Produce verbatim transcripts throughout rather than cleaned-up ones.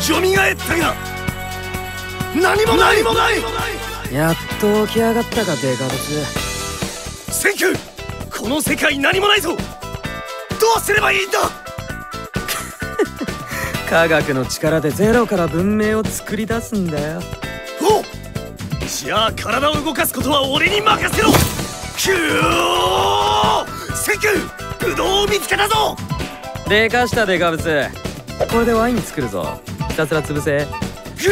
蘇ったが何もないもない。 やっと起き上がったかデカブツ。 センキュー、この世界何もないぞ。どうすればいいんだ。 科学の力でゼロから文明を作り出すんだよ。 おう、じゃあ体を動かすことは俺に任せろ。キュー、センキュー、ブドウを見つけたぞ。 でかしたデカブツ。これでワイン作るぞ。ひたすら潰せ。 キュ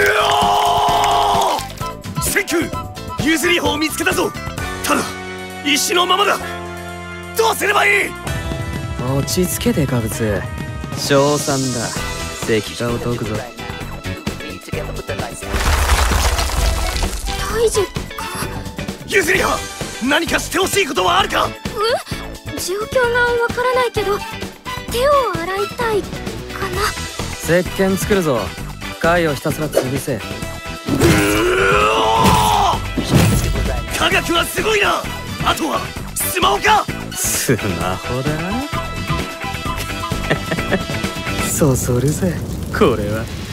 ー、センキュー、譲り砲を見つけたぞ。ただ石のままだ。どうすればいい。 落ち着けデカブツ。賞賛だ。石化を解くぞ。 大樹か。 譲り刃、何かしてほしいことはあるか。 え、状況がわからないけど手を洗いたいかな。 石鹸作るぞ。貝をひたすら潰せ。 科学はすごいな。あとはスマホか。 スマホだ。そそるぜこれは。